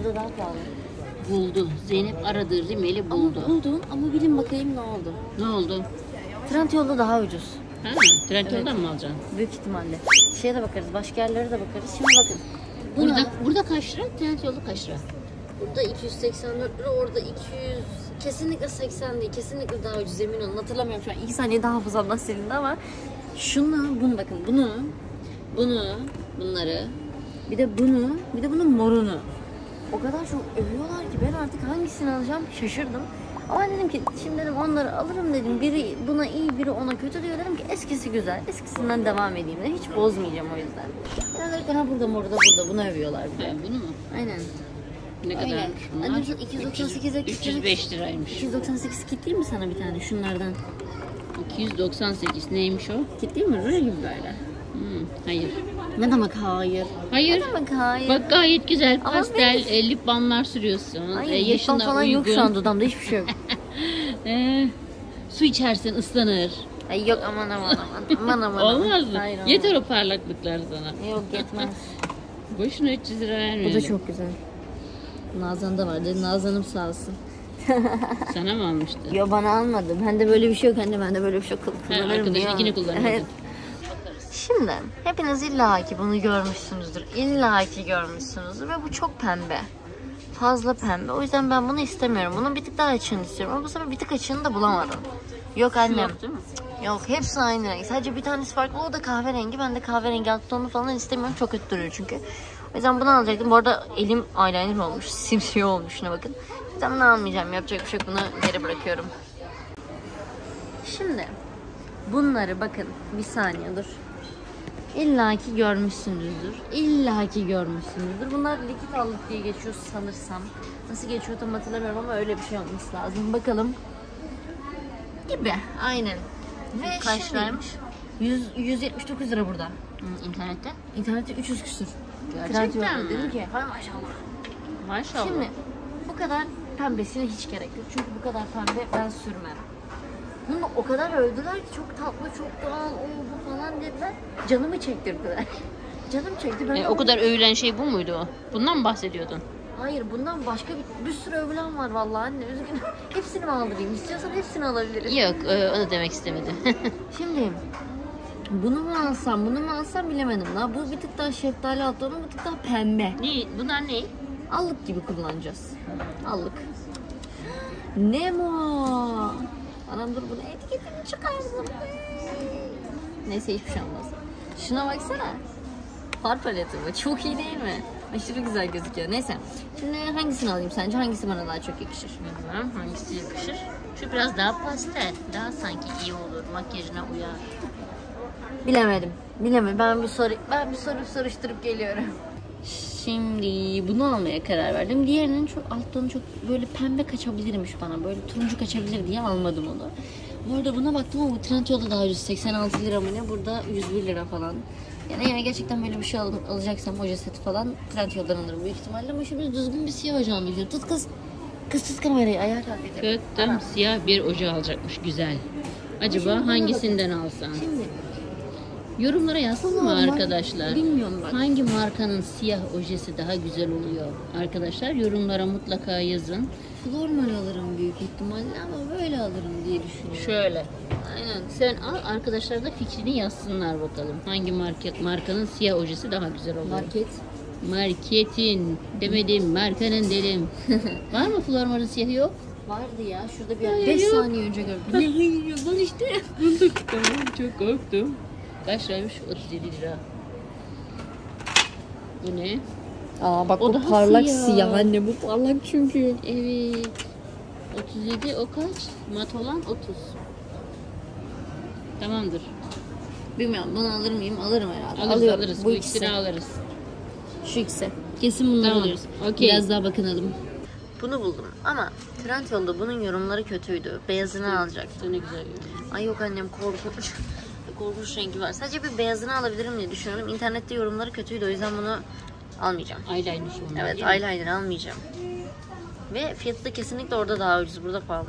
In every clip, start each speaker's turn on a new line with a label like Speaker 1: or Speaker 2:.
Speaker 1: burada daha pahalı.
Speaker 2: Buldu. Zeynep aradığı rimeli buldu.
Speaker 1: Ama buldum ama bilin bakayım ne oldu.
Speaker 2: Ne oldu?
Speaker 1: Trendyol'da daha ucuz.
Speaker 2: Ha, Trendyol'dan mı alacaksın?
Speaker 1: Büyük ihtimalle. Şeye de bakarız, başka yerlere de bakarız. Şimdi bakın.
Speaker 2: Burada kaç lira? Trendyol'da kaç lira?
Speaker 1: Burada 284 lira, orada 200. Kesinlikle 80 değil. Kesinlikle daha ucuz, emin olun. Hatırlamıyorum şu an. 2 saniye daha hafızamdan silindi ama bunu bakın. Bunları, bir de bunun morunu. O kadar çok övüyorlar ki ben artık hangisini alacağım şaşırdım. Ama dedim ki şimdi dedim onları alırım dedim. Biri buna iyi, biri ona kötü diyor. Dedim ki eskisi güzel. Eskisinden devam edeyim de hiç bozmayacağım o yüzden. Ben dedim ki ha burada bunu övüyorlar bir de.
Speaker 2: Ha, bunu mu?
Speaker 1: Aynen.
Speaker 2: Ne kadarmış bunlar?
Speaker 1: Annem 298'e
Speaker 2: 305 liraymış.
Speaker 1: 298 kit değil mi sana bir tane şunlardan?
Speaker 2: 298 neymiş o?
Speaker 1: Kit değil mi? Ruj gibi böyle.
Speaker 2: Hayır.
Speaker 1: Ne demek hayır?
Speaker 2: Hayır.
Speaker 1: Ne demek hayır?
Speaker 2: Bak gayet güzel
Speaker 1: Ama
Speaker 2: pastel lip balmlar sürüyorsun.
Speaker 1: Hayır,
Speaker 2: Yaşına
Speaker 1: falan
Speaker 2: uygun.
Speaker 1: yok şu an dudamda hiçbir şey yok.
Speaker 2: Su içersin ıslanır.
Speaker 1: Ay yok aman.
Speaker 2: Olmaz mı?
Speaker 1: Hayır,
Speaker 2: Yeter o parlaklıklar sana.
Speaker 1: Yok yetmez.
Speaker 2: Boşuna 300 lira vermeyelim.
Speaker 1: Bu da çok güzel. Nazan'da var dedi. Nazan'ım sağ olsun.
Speaker 2: Sana mı almıştı?
Speaker 1: Yo bana almadı. Bende böyle bir şey yok anne. Bende böyle bir şey yok. Kullanırım
Speaker 2: Arkadaşınkini
Speaker 1: ya.
Speaker 2: kullanıyordun.
Speaker 1: Evet. Şimdi hepiniz illaki bunu görmüşsünüzdür. İllaki görmüşsünüzdür ve bu çok pembe. Fazla pembe. O yüzden ben bunu istemiyorum. Bunun bir tık daha açığını istiyorum. Ama bu sefer bir tık açığını da bulamadım. Yok annem.
Speaker 2: Yok değil mi?
Speaker 1: Yok hepsi aynı renk. Sadece bir tanesi farklı. O da kahverengi. Ben de kahverengi alt tonu falan istemiyorum. Çok kötü duruyor çünkü. O yüzden bunu alacaktım. Bu arada elim eyeliner olmuş. Simsiyah olmuş. Şuna bakın. O yüzden bunu almayacağım. Yapacak bir şey yok. Bunu geri bırakıyorum. Şimdi bunları bakın. Bir saniye dur. İlla ki görmüşsünüzdür. Bunlar likit allık diye geçiyor sanırsam. Nasıl geçiyor tam hatırlamıyorum ama öyle bir şey olması lazım. Bakalım. Gibi. Aynen. Ve
Speaker 2: Kaç liraymış?
Speaker 1: 179 lira burada.
Speaker 2: İnternette?
Speaker 1: İnternette 300 küsür.
Speaker 2: Gerçekten mi?
Speaker 1: Dedim ki hay maşallah.
Speaker 2: Maşallah.
Speaker 1: Şimdi bu kadar pembesine hiç gerek yok. Çünkü bu kadar pembe ben sürmem. Bunu o kadar övdüler ki çok tatlı, çok doğal, o bu falan dediler. Canımı çektirdiler. Canım çekti. Ben
Speaker 2: O kadar övülen şey bu muydu o? Bundan mı bahsediyordun?
Speaker 1: Hayır bundan başka bir sürü övülen var vallahi anne. Üzgünüm. Hepsini mi aldırayım? İstiyorsan hepsini alabilirim.
Speaker 2: Yok onu demek istemedi.
Speaker 1: Şimdi bunu mu alsam bilemedim. Bu bir tık daha şeftali altı, onun bir tık daha pembe.
Speaker 2: Bunlar ne?
Speaker 1: Allık gibi kullanacağız. Allık. Nemo. Anam dur bunu etiketini çıkardım. Neyse hiçbir şey olmaz. Şuna baksana. Far paleti bu. Çok iyi değil mi? Aşırı güzel gözüküyor. Neyse. Şimdi hangisini alayım sence? Hangisi bana daha çok yakışır?
Speaker 2: Bilmem hangisi yakışır. Şu biraz daha pastel. Daha sanki iyi olur. Makyajına uyar.
Speaker 1: Bilemedim. Ben bir soruşturup geliyorum. Şimdi bunu almaya karar verdim. Diğerinin çok alt tonu çok böyle pembe kaçabilirmiş bana. Böyle turuncu kaçabilir diye almadım onu. Bu arada buna baktım ama bu Trendyol'da daha ucuz. 86 lira mı ne? Burada 101 lira falan. Yani gerçekten böyle bir şey alacaksam hoca seti falan Trendyol'dan alırım büyük ihtimalle. Ama şimdi düzgün bir siyah oje almak istiyorum. Tut kız. Tut kamerayı ayağa kalk dedim.
Speaker 2: Tuttum siyah bir oje alacakmış. Güzel. Acaba hangisinden alsan?
Speaker 1: Şimdi
Speaker 2: yorumlara yazsın mı arkadaşlar?
Speaker 1: bilmiyorum bak.
Speaker 2: Hangi markanın siyah ojesi daha güzel oluyor? Arkadaşlar yorumlara mutlaka yazın.
Speaker 1: Flormal alırım büyük ihtimalle ama böyle alırım diye düşünüyorum.
Speaker 2: Şöyle. Aynen. Sen al, arkadaşlar da fikrini yazsınlar bakalım. Hangi markanın siyah ojesi daha güzel oluyor? Marketin demedim, markanın dedim. Var mı Flormal'ın siyahı yok?
Speaker 1: Vardı ya. Şurada bir 5 saniye önce gördüm.
Speaker 2: Yok lan işte. Tamam, çok korktum. Kaç liraymış? 37 lira. Bu ne?
Speaker 1: Aa bak
Speaker 2: O
Speaker 1: bu
Speaker 2: daha
Speaker 1: parlak
Speaker 2: siyah.
Speaker 1: siyah anne, bu parlak çünkü.
Speaker 2: Evet. 37 o kaç? Mat olan 30. Tamamdır.
Speaker 1: Bilmiyorum bunu alır mıyım? Alırım herhalde.
Speaker 2: Alırız
Speaker 1: Alıyorum.
Speaker 2: alırız.
Speaker 1: Bu
Speaker 2: Bu
Speaker 1: ikisi.
Speaker 2: ikisini alırız.
Speaker 1: Şu ikisi. Kesin bunları
Speaker 2: Tamam.
Speaker 1: alırız.
Speaker 2: Okey.
Speaker 1: Biraz daha bakınalım. Bunu buldum ama Trendyol'da bunun yorumları kötüydü. Beyazını alacaktım.
Speaker 2: Ne güzel görünüyor.
Speaker 1: Ay yok annem korkunç. Korkunç rengi var. Sadece bir beyazını alabilirim diye düşünüyorum. İnternette yorumları kötüydü o yüzden bunu almayacağım.
Speaker 2: Eyeliner bunlar.
Speaker 1: Evet eyeliner almayacağım. Ve fiyatı da kesinlikle orada daha ucuz. Burada pahalı.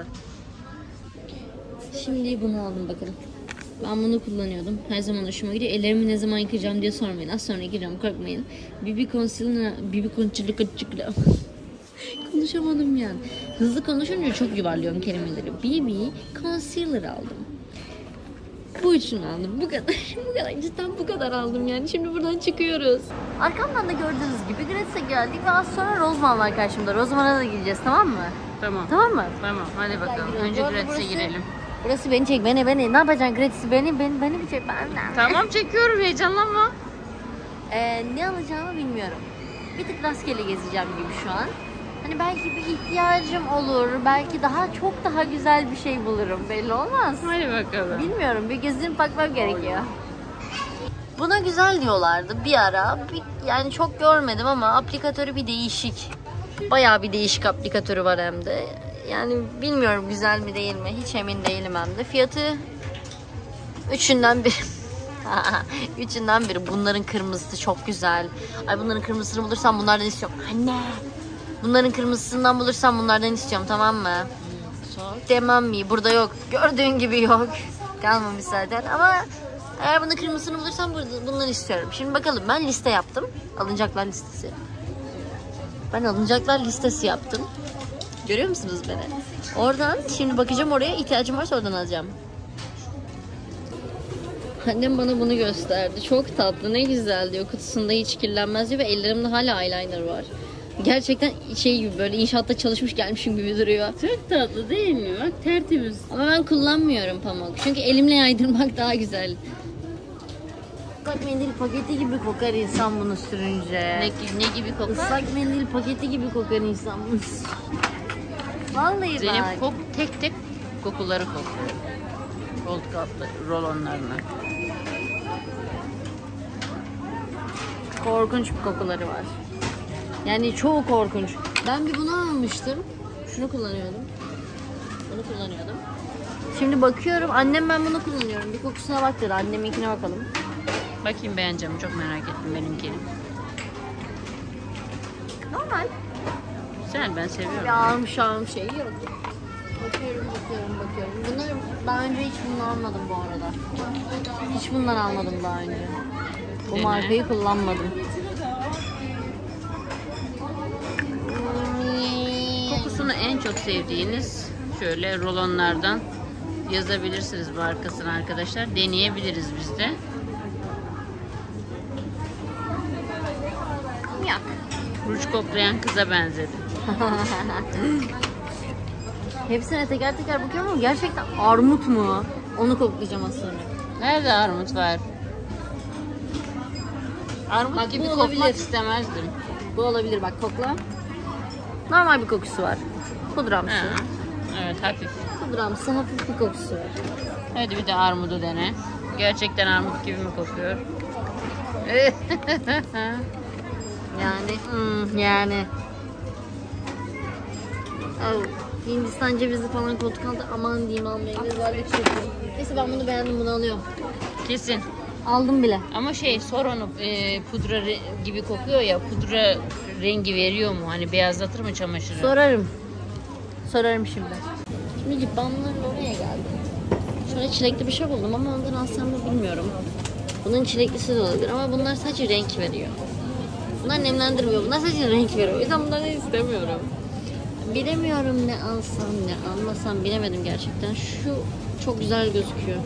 Speaker 1: Şimdi bunu aldım bakalım. Ben bunu kullanıyordum. Her zaman hoşuma gidiyor. Ellerimi ne zaman yıkayacağım diye sormayın. Az sonra yıkayacağım korkmayın. BB Concealer Konuşamadım yani. Hızlı konuşunca çok yuvarlıyorum kelimeleri. BB concealer aldım. Bu için aldım. Bu kadar. Bu kadar. Cidden bu kadar aldım yani. Şimdi buradan çıkıyoruz. Arkamdan da gördüğünüz gibi Gratis'e geldik ve az sonra Rozman var karşımda. Rozman'a da gideceğiz, tamam mı?
Speaker 2: Tamam.
Speaker 1: Tamam mı?
Speaker 2: Tamam. Hadi bakalım. Önce Gratis'e girelim.
Speaker 1: Burası beni çek. Beni. Ne yapacaksın Gratis'i? Beni bir çek.
Speaker 2: Tamam, çekiyorum. Heyecanlanma.
Speaker 1: Ne alacağımı bilmiyorum. Bir tık rastgele gezeceğim gibi şu an. Hani belki bir ihtiyacım olur. Belki çok daha güzel bir şey bulurum. Belli olmaz.
Speaker 2: Hadi bakalım.
Speaker 1: Bilmiyorum. Bir gezinip bakmam gerekiyor. Buna güzel diyorlardı bir ara. Yani çok görmedim ama aplikatörü bir değişik. Bayağı bir değişik aplikatörü var hem de. Yani bilmiyorum güzel mi değil mi. Hiç emin değilim hem de. Fiyatı üçünden biri. Bunların kırmızısı çok güzel. Ay bunların kırmızısını bulursam bunlardan istiyorum. Anne. Bunların kırmızısından bulursam bunlardan istiyorum, tamam mı? Demem mi? Burada yok. Gördüğün gibi yok. Kalmamış zaten ama eğer bunun kırmızısını bulursam bundan istiyorum. Şimdi bakalım, ben liste yaptım. Alınacaklar listesi. Ben alınacaklar listesi yaptım. Görüyor musunuz beni? Oradan şimdi bakacağım, oraya ihtiyacım varsa oradan alacağım. Annem bana bunu gösterdi. Çok tatlı, ne güzel diyor. Kutusunda hiç kirlenmez diyor ve ellerimde hala eyeliner var. Gerçekten şey gibi, böyle inşaatta çalışmış gelmişim gibi duruyor.
Speaker 2: Çok tatlı değil mi? Bak tertemiz.
Speaker 1: Ama ben kullanmıyorum pamuk. Çünkü elimle yaydırmak daha güzel. Islak mendil paketi gibi kokar insan bunu sürünce.
Speaker 2: Ne gibi kokar?
Speaker 1: Islak mendil paketi gibi kokar insan bunu. Vallahi
Speaker 2: Zeynep
Speaker 1: bak.
Speaker 2: tek kokuları kokuyor. Koltuk altı rolonlarına.
Speaker 1: Korkunç bir kokuları var. Yani çok korkunç. Ben bir bunu almıştım. Şunu kullanıyordum. Bunu kullanıyordum. Şimdi bakıyorum. Annem ben bunu kullanıyorum. Bir kokusuna bak dedi. Anneminkine bakalım.
Speaker 2: Bakayım, beğeneceğim. Çok merak ettim benimkini.
Speaker 1: Normal.
Speaker 2: Güzel, ben seviyorum.
Speaker 1: Bir şahım şeyi yok. Bakıyorum. Bunları daha önce hiç bundan almadım bu arada. Hiç bundan almadım daha önce. Bu markayı kullanmadım.
Speaker 2: Kokusunu en çok sevdiğiniz şöyle rolonlardan yazabilirsiniz markasını arkadaşlar. Deneyebiliriz biz de.
Speaker 1: Yok.
Speaker 2: Ruj koklayan kıza benzedi.
Speaker 1: Hepsine teker teker bakıyorum ama gerçekten armut mu? Onu koklayacağım az sonra.
Speaker 2: Nerede armut var? Armut
Speaker 1: Bak,
Speaker 2: gibi
Speaker 1: bu
Speaker 2: kokmak
Speaker 1: olabilir.
Speaker 2: istemezdim.
Speaker 1: Bu olabilir, bak kokla. Normal bir kokusu var. Pudramsı.
Speaker 2: Ha. Evet, hafif.
Speaker 1: Pudramsı hafif bir kokusu var.
Speaker 2: Hadi bir de armudu dene. Gerçekten armut gibi mi kokuyor?
Speaker 1: Yani. Oh, Hindistan cevizi falan koltuk altı, aman diyeyim almayayım. Rezalet çekiyor. Neyse ben bunu beğendim, bunu alıyorum.
Speaker 2: Kesin.
Speaker 1: Aldım bile.
Speaker 2: Ama sor onu, pudra gibi kokuyor ya, pudra rengi veriyor mu? Hani beyazlatır mı çamaşırı?
Speaker 1: Sorarım şimdi. Şimdi Lip Balm'ların oraya geldim. Şöyle çilekli bir şey buldum ama ondan alsam mı bilmiyorum. Bunun çileklisi de olabilir ama bunlar sadece renk veriyor. Bunlar nemlendirmiyor. Bunlar sadece renk veriyor. O yüzden bunları istemiyorum. Bilemiyorum, ne alsam ne almasam bilemedim gerçekten. Şu çok güzel gözüküyor.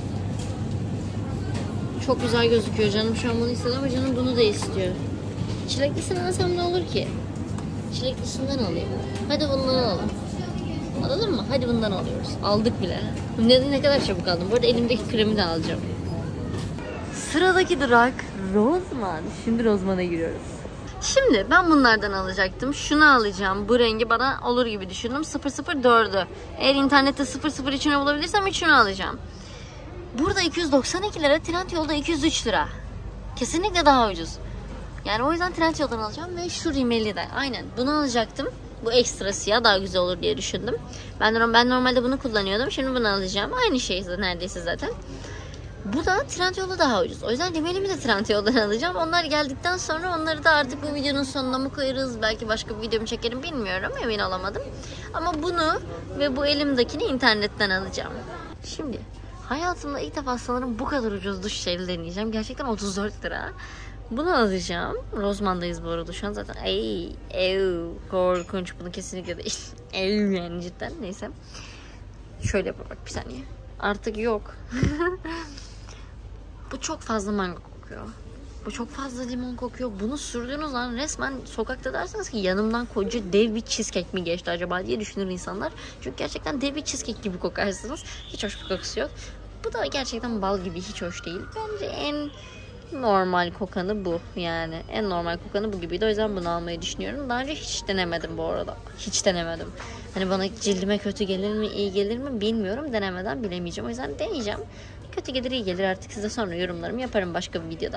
Speaker 1: Çok güzel gözüküyor. Canım şu an bunu istiyor ama canım bunu da istiyor. Çileklisini alsam ne olur ki? Çileklisinden alayım. Hadi bundan alalım. Alalım mı? Hadi bundan alıyoruz. Aldık bile. Ne kadar çabuk aldım. Bu arada elimdeki kremi de alacağım. Sıradaki durak Rozman. Şimdi Rozman'a giriyoruz. Şimdi ben bunlardan alacaktım. Şunu alacağım. Bu rengi bana olur gibi düşündüm. 004'ü. Eğer internette 00 içine bulabilirsem şunu alacağım. Burada 292 lira. Trendyol'da 203 lira. Kesinlikle daha ucuz. Yani o yüzden Trendyol'dan alacağım ve şu rimeli de. Aynen bunu alacaktım. Bu ekstra siyah daha güzel olur diye düşündüm. Ben normalde bunu kullanıyordum. Şimdi bunu alacağım. Aynı şey neredeyse zaten. Bu da Trendyol'da daha ucuz. O yüzden rimelimi de Trendyol'dan alacağım. Onlar geldikten sonra onları da artık bu videonun sonuna mı koyarız? Belki başka bir video mu çekerim bilmiyorum. Emin olamadım. Ama bunu ve bu elimdekini internetten alacağım. Şimdi hayatımda ilk defa sanırım bu kadar ucuz duş jeli deneyeceğim. Gerçekten 34 lira. Bunu alacağım. Rozman'dayız bu arada şu an zaten. Korkunç. Bunu kesinlikle değil. Yani cidden. Neyse. Şöyle yapalım bak bir saniye. Artık yok. Bu çok fazla mango kokuyor. Bu çok fazla limon kokuyor. Bunu sürdüğünüz an resmen sokakta dersiniz ki yanımdan koca dev bir cheesecake mi geçti acaba diye düşünür insanlar. Çünkü gerçekten dev bir cheesecake gibi kokarsınız. Hiç hoş bir kokusu yok. Bu da gerçekten bal gibi, hiç hoş değil. Bence en normal kokanı bu. Yani en normal kokanı bu gibiydi. O yüzden bunu almayı düşünüyorum. Daha önce hiç denemedim bu arada. Hiç denemedim. Hani bana cildime kötü gelir mi, iyi gelir mi bilmiyorum. Denemeden bilemeyeceğim. O yüzden deneyeceğim. Kötü gelir, iyi gelir, artık size sonra yorumlarımı yaparım başka bir videoda.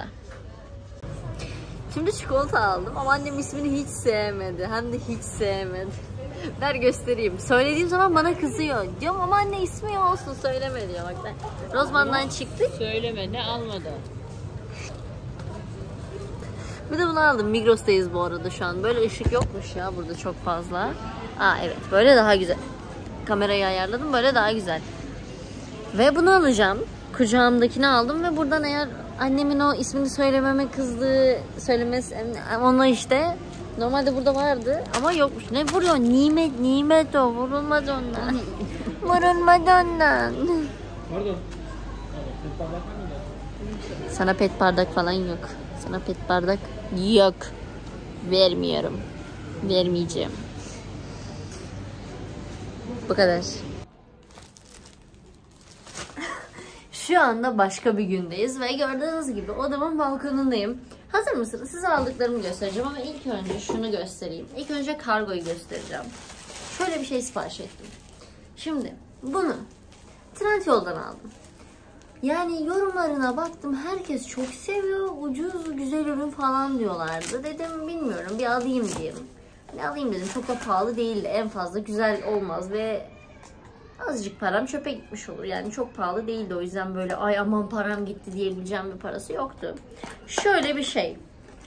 Speaker 1: Şimdi çikolata aldım ama annem ismini hiç sevmedi. Hem de hiç sevmedi. Ver göstereyim. Söylediğim zaman bana kızıyor. Diyorum ama anne ismi olsun söyleme diyor. Bak Rozman'dan çıktık.
Speaker 2: Söyleme, ne almadı.
Speaker 1: Bir de bunu aldım. Migros'tayız bu arada şu an. Böyle ışık yokmuş ya burada çok fazla. Evet, böyle daha güzel. Kamerayı ayarladım, böyle daha güzel. Ve bunu alacağım. Kucağımdakini aldım ve buradan eğer annemin o ismini söylememe kızdığı söylemesi, ona işte normalde burada vardı ama yokmuş. Ne vuruyor? Nimet o. Vurulmaz ondan. Vurulmaz ondan.
Speaker 3: Pardon.
Speaker 1: Sana pet bardak falan yok. Sana pet bardak yok. Vermiyorum. Vermeyeceğim. Bu kadar. Şu anda başka bir gündeyiz ve gördüğünüz gibi odamın balkonundayım. Hazır mısınız? Size aldıklarımı göstereceğim ama ilk önce şunu göstereyim. İlk önce kargoyu göstereceğim. Şöyle bir şey sipariş ettim. Şimdi bunu Trendyol'dan aldım. Yani yorumlarına baktım, herkes çok seviyor, ucuz güzel ürün falan diyorlardı. Dedim bilmiyorum, bir alayım diyelim. Alayım dedim, çok da pahalı değildi, en fazla güzel olmaz ve azıcık param çöpe gitmiş olur. Yani çok pahalı değildi, o yüzden böyle ay aman param gitti diyebileceğim bir parası yoktu. Şöyle bir şey,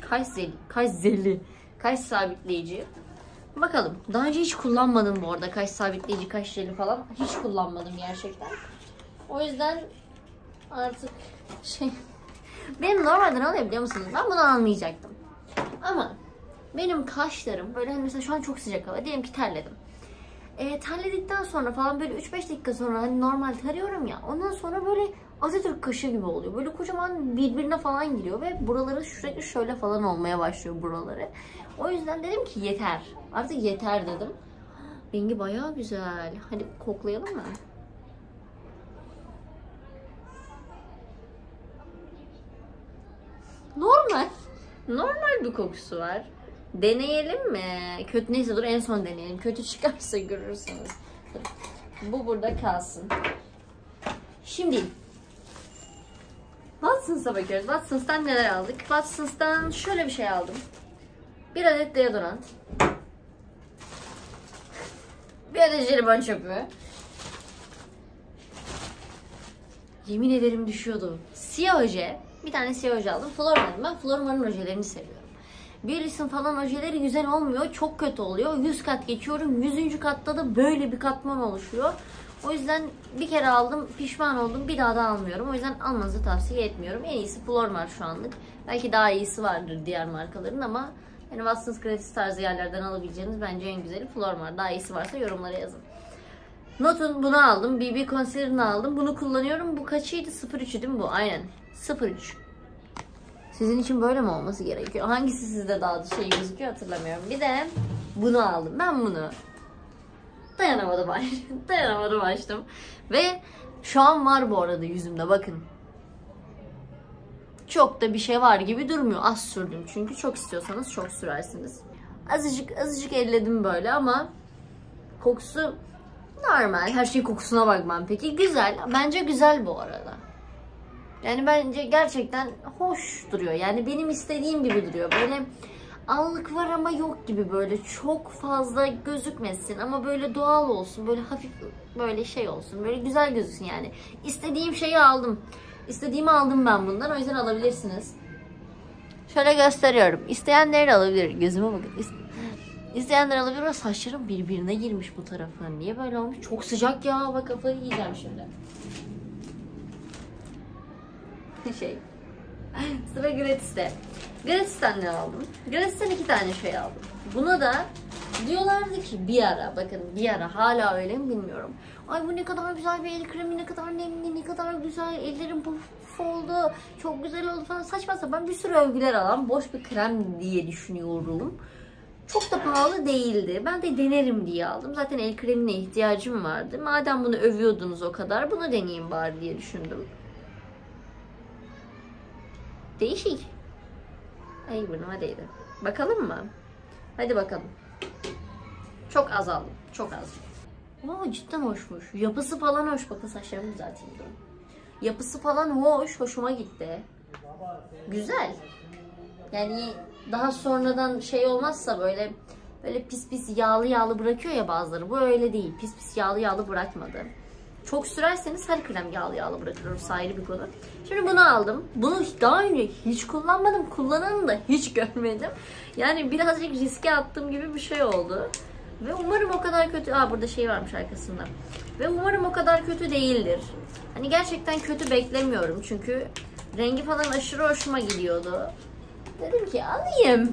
Speaker 1: kaş sabitleyici. Bakalım, daha önce hiç kullanmadım bu arada kaş sabitleyici, kaş jeli falan hiç kullanmadım gerçekten. O yüzden artık benim normalde ne oluyor biliyor musunuz? Ben bunu almayacaktım. Ama benim kaşlarım böyle, hani mesela şu an çok sıcak hava. Diyelim ki terledim. Terledikten sonra falan böyle 3-5 dakika sonra hani normal tarıyorum ya. Ondan sonra böyle Atatürk kaşı gibi oluyor. Böyle kocaman birbirine falan giriyor ve buraları sürekli şöyle falan olmaya başlıyor buraları. O yüzden dedim ki yeter. Artık yeter dedim. Rengi bayağı güzel. Hadi koklayalım mı? Normal bir kokusu var. Deneyelim mi? Kötü, neyse dur en son deneyelim. Kötü çıkarsa görürsünüz. Bu burada kalsın. Şimdi Watsons'a bakıyoruz. Watsons'tan neler aldık? Watsons'tan şöyle bir şey aldım. Bir adet deodorant. Bir adet jelibon çöpü. Yemin ederim düşüyordu. Siyah oje. Bir tane siyah oje aldım. Flormar'ın. Ben Flormar'ın ojelerini seviyorum. Birisin falan ojeleri güzel olmuyor. Çok kötü oluyor. 100 kat geçiyorum. 100. katta da böyle bir katman oluşuyor. O yüzden bir kere aldım. Pişman oldum. Bir daha da almıyorum. O yüzden almanızı tavsiye etmiyorum. En iyisi Flormar şu anlık. Belki daha iyisi vardır diğer markaların ama yani Watsons gratis tarzı yerlerden alabileceğiniz bence en güzeli Flormar. Daha iyisi varsa yorumlara yazın. Notun bunu aldım. BB Concealer'ını aldım. Bunu kullanıyorum. Bu kaçıydı? 03'ü değil mi bu? Aynen. 03. Sizin için böyle mi olması gerekiyor? Hangisi sizde daha şey gözüküyor hatırlamıyorum. Bir de bunu aldım. Ben bunu dayanamadım açtım. Ve şu an var bu arada yüzümde bakın. Çok da bir şey var gibi durmuyor. Az sürdüm çünkü çok istiyorsanız çok sürersiniz. Azıcık elledim böyle ama kokusu normal. Her şeyin kokusuna bakmam peki. Güzel. Bence güzel bu arada. Yani bence gerçekten hoş duruyor. Yani benim istediğim gibi duruyor. Böyle allık var ama yok gibi, böyle çok fazla gözükmesin ama böyle doğal olsun. Böyle hafif böyle şey olsun. Böyle güzel gözüksün yani. İstediğim şeyi aldım. İstediğimi aldım ben bundan. O yüzden alabilirsiniz. Şöyle gösteriyorum. İsteyenler de alabilir. Gözüme bakın. İsteyenler alabilir. O saçlarım birbirine girmiş bu tarafı. Niye böyle olmuş? Çok sıcak ya. Bak kafayı yiyeceğim şimdi. Sıra gratis'te. Gratis'ten ne aldım? Gratis'ten 2 tane şey aldım. Buna da diyorlardı ki bir ara, bakın bir ara, hala öyle mi bilmiyorum. Ay bu ne kadar güzel bir el kremi, ne kadar nemli, ne kadar güzel, ellerim puf oldu, çok güzel oldu falan, saçma sapan bir sürü övgüler alan boş bir krem diye düşünüyorum. Çok da pahalı değildi. Ben de denerim diye aldım. Zaten el kremine ihtiyacım vardı. Madem bunu övüyordunuz o kadar, bunu deneyeyim bari diye düşündüm. Değişik. Ay burnuma değdi. Bakalım mı? Hadi bakalım. Çok az aldım. Çok az. Ama cidden hoşmuş. Yapısı falan hoş. Bakın saçlarımı düzelteyim. Yapısı falan hoş. Hoşuma gitti. Güzel. Yani daha sonradan şey olmazsa böyle pis pis yağlı bırakıyor ya bazıları. Bu öyle değil. Pis pis yağlı bırakmadı. Çok sürerseniz her krem yağlı bırakır. Orası ayrı bir konu. Şimdi bunu aldım. Bunu daha önce hiç kullanmadım. Kullananı da hiç görmedim. Yani birazcık riske attığım gibi bir şey oldu. Ve umarım o kadar kötü... burada şey varmış arkasında. Ve umarım o kadar kötü değildir. Hani gerçekten kötü beklemiyorum. Çünkü rengi falan aşırı hoşuma gidiyordu. Dedim ki alayım.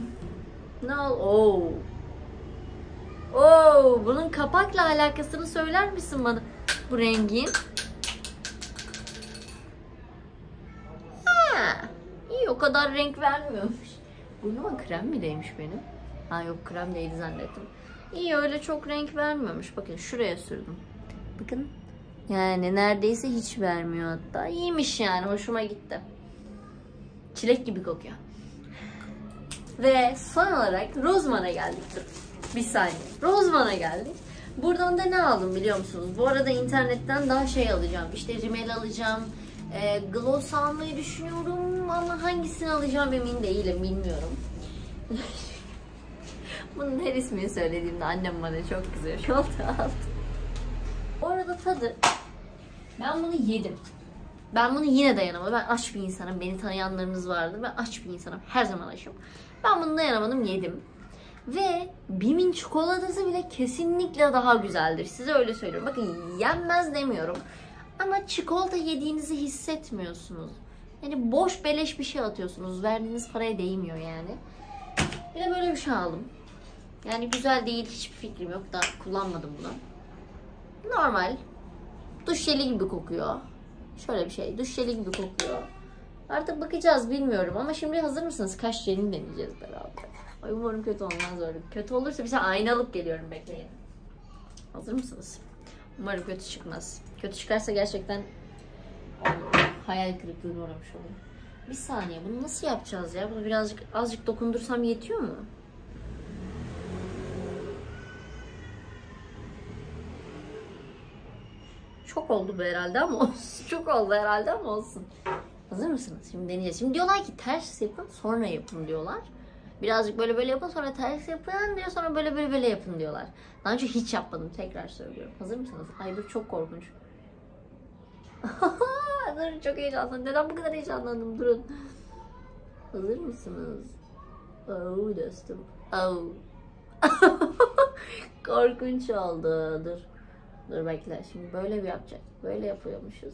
Speaker 1: Bunun kapakla alakasını söyler misin bana? Bu rengin. İyi, o kadar renk vermiyormuş. Burnuma krem mi değmiş benim? Yok, krem değildi zannettim. İyi, öyle çok renk vermiyormuş. Bakın şuraya sürdüm. Bakın. Yani neredeyse hiç vermiyor hatta. İyiymiş yani, hoşuma gitti. Çilek gibi kokuyor. Ve son olarak Rossmann'a geldik. Bir saniye. Rossmann'a geldik. Buradan da ne aldım biliyor musunuz? Bu arada internetten daha şey alacağım. İşte rimel alacağım. Gloss almayı düşünüyorum ama hangisini alacağım emin değilim. Bilmiyorum. Bunun her ismini söylediğimde annem bana çok kızıyor. Şu anda. Bu arada tadı. Ben bunu yedim. Ben bunu yine dayanamadım. Ben aç bir insanım. Beni tanıyanlarınız vardır. Ben aç bir insanım. Her zaman açım. Ben bunu dayanamadım, yedim. Ve Bim'in çikolatası bile kesinlikle daha güzeldir. Size öyle söylüyorum. Bakın yenmez demiyorum. Ama çikolata yediğinizi hissetmiyorsunuz. Yani boş beleş bir şey atıyorsunuz. Verdiğiniz paraya değmiyor yani. Bir de böyle bir şey aldım. Yani güzel değil, hiçbir fikrim yok. Daha kullanmadım bunu. Normal. Duş jeli gibi kokuyor. Şöyle bir şey. Duş jeli gibi kokuyor. Artık bakacağız, bilmiyorum. Ama şimdi hazır mısınız? Kaş jelini deneyeceğiz beraber. Ay umarım kötü olmaz öyle. Kötü olursa bir şey ayna alıp geliyorum, bekleyin. Hazır mısınız? Umarım kötü çıkmaz. Kötü çıkarsa gerçekten hayal kırıklığına uğramış olurum. Bir saniye, bunu nasıl yapacağız ya? Bunu azıcık dokundursam yetiyor mu? Çok oldu bu herhalde ama olsun. Çok oldu herhalde ama olsun. Hazır mısınız? Şimdi deneyeceğiz. Şimdi diyorlar ki ters yapın sonra yapın diyorlar. Birazcık böyle yapın, sonra ters yapın diyor, sonra böyle yapın diyorlar. Daha önce hiç yapmadım, tekrar söylüyorum. Hazır mısınız? Ay dur, çok korkunç. Dur, çok heyecanlandım. Neden bu kadar heyecanlandım? Durun. Hazır mısınız? Dostum. Korkunç oldu. Dur bekle. Şimdi böyle bir yapacak. Böyle yapıyormuşuz.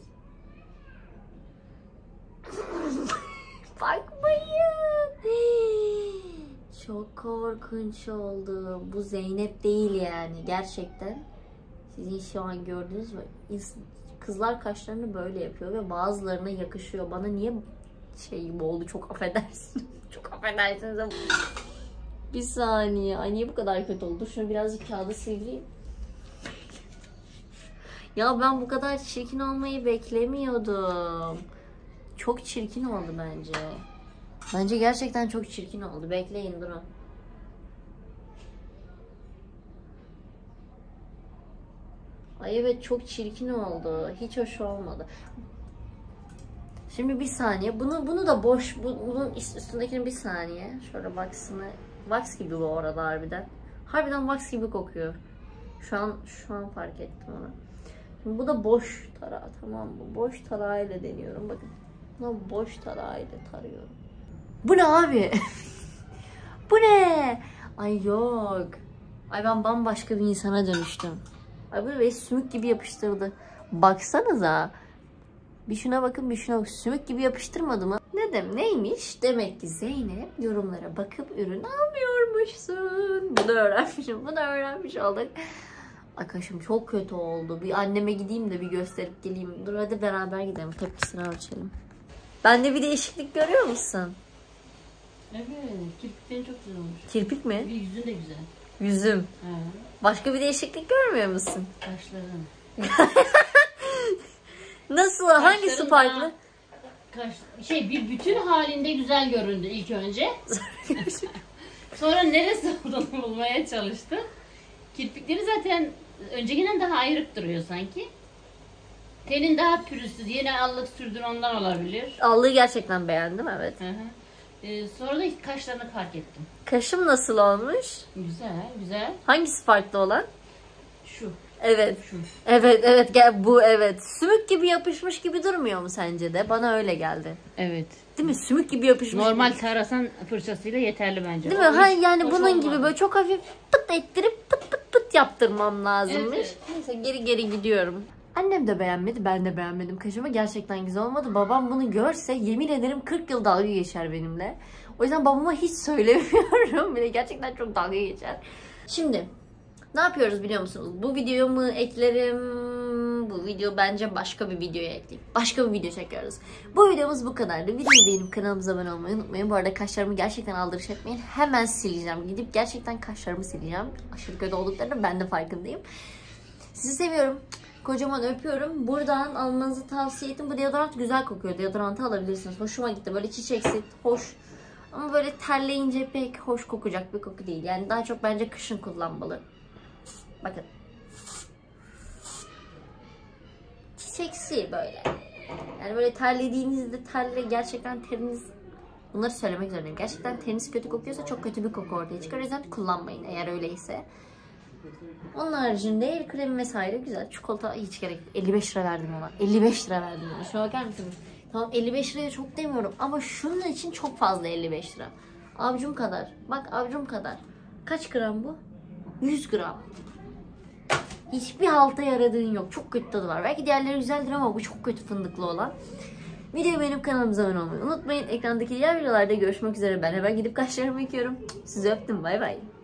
Speaker 1: Bakmayın. Çok korkunç oldu. Bu Zeynep değil yani. Gerçekten. Sizin şu an gördüğünüz mü? Kızlar kaşlarını böyle yapıyor ve bazılarına yakışıyor. Bana niye şey gibi oldu? Çok affedersiniz. Çok affedersiniz ama. Bir saniye. Ay niye bu kadar kötü oldu? Şunu birazcık kağıda sileyim. Ya ben bu kadar çirkin olmayı beklemiyordum. Çok çirkin oldu bence. Bence gerçekten çok çirkin oldu. Bekleyin, durun. Ay evet, çok çirkin oldu. Hiç hoş olmadı. Şimdi bir saniye. Bunu da boş. Bunun üstündekini bir saniye. Şöyle wax'ını. Wax gibi bu arada harbiden. Harbiden wax gibi kokuyor. Şu an fark ettim onu. Şimdi bu da boş tarağı, tamam mı? Boş tarağıyla deniyorum. Bakın. Bunu boş tarağıyla tarıyorum. Bu ne abi? Bu ne? Ay yok. Ay ben bambaşka bir insana dönüştüm. Ay böyle sümük gibi yapıştırdı. Baksanıza. Bir şuna bakın, bir şuna bakın. Sümük gibi yapıştırmadı mı? Neymiş? Demek ki Zeynep yorumlara bakıp ürün almıyormuşsun. Bunu öğrenmiş olduk. Arkadaşım çok kötü oldu. Bir anneme gideyim de bir gösterip geleyim. Dur hadi beraber gidelim. Tepkisini ölçelim. Bende bir değişiklik görüyor musun?
Speaker 2: Evet. Kirpiklerin çok güzel olmuş.
Speaker 1: Kirpik mi?
Speaker 2: Bir yüzün de güzel.
Speaker 1: Yüzüm.
Speaker 2: He.
Speaker 1: Başka bir değişiklik görmüyor musun?
Speaker 2: Kaşların.
Speaker 1: Nasıl? Hangisi farklı?
Speaker 2: Bir bütün halinde güzel göründü ilk önce. Sonra neresi olduğunu bulmaya çalıştım. Kirpikleri zaten öncekinden daha ayrık duruyor sanki. Tenin daha pürüzsüz. Yeni allık sürdün ondan olabilir.
Speaker 1: Allığı gerçekten beğendim, evet.
Speaker 2: Hı hı. Sonra da kaşlarını fark ettim.
Speaker 1: Kaşım nasıl olmuş?
Speaker 2: Güzel, güzel.
Speaker 1: Hangisi farklı olan?
Speaker 2: Şu.
Speaker 1: Evet.
Speaker 2: Şu.
Speaker 1: Evet gel bu evet. Sümük gibi yapışmış gibi durmuyor mu sence de? Bana öyle geldi.
Speaker 2: Evet.
Speaker 1: Değil mi? Sümük gibi yapışmış.
Speaker 2: Normal
Speaker 1: gibi.
Speaker 2: tarasan fırçasıyla yeterli bence.
Speaker 1: Değil mi? Ha, yani
Speaker 2: hoş
Speaker 1: bunun
Speaker 2: olmadı.
Speaker 1: gibi böyle çok hafif pıt ettirip pıt yaptırmam lazımmış.
Speaker 2: Evet.
Speaker 1: Neyse geri gidiyorum. Annem de beğenmedi, ben de beğenmedim kaşımı. Gerçekten güzel olmadı. Babam bunu görse yemin ederim 40 yıl dalga geçer benimle. O yüzden babama hiç söylemiyorum bile. Gerçekten çok dalga geçer. Şimdi ne yapıyoruz biliyor musunuz? Bu videoyu mu eklerim? Bu video bence başka bir videoya ekleyeyim. Başka bir video çekiyoruz. Bu videomuz bu kadardı. Videoyu beğenip kanalımıza abone olmayı unutmayın. Bu arada kaşlarımı gerçekten aldırış etmeyin. Hemen sileceğim. Gidip gerçekten kaşlarımı sileceğim. Aşırı kötü olduklarını ben de farkındayım. Sizi seviyorum. Kocaman öpüyorum. Buradan almanızı tavsiye ettim. Bu deodorant güzel kokuyor. Deodorantı alabilirsiniz. Hoşuma gitti. Böyle çiçeksi, hoş. Ama böyle terleyince pek hoş kokacak bir koku değil. Yani daha çok bence kışın kullanmalı. Bakın. Çiçeksi böyle. Yani böyle terlediğinizde gerçekten teriniz... Bunları söylemek zorundayım. Gerçekten teriniz kötü kokuyorsa çok kötü bir koku ortaya çıkar. O yüzden kullanmayın eğer öyleyse. Onun haricinde el kremi vesaire güzel. Çikolata hiç gerek yok. 55 lira verdim ona. 55 lira verdim ona. Şuna bakar mısınız? Tamam 55 liraya çok demiyorum ama şunun için çok fazla 55 lira. Avucum kadar. Bak avucum kadar. Kaç gram bu? 100 gram. Hiçbir halta yaradığın yok. Çok kötü tadı var. Belki diğerleri güzeldir ama bu çok kötü fındıklı olan. Videoyu beğenip kanalımıza abone olmayı unutmayın. Ekrandaki diğer videolarda görüşmek üzere. Ben hemen gidip kaşlarımı yıkıyorum. Sizi öptüm. Bay bay.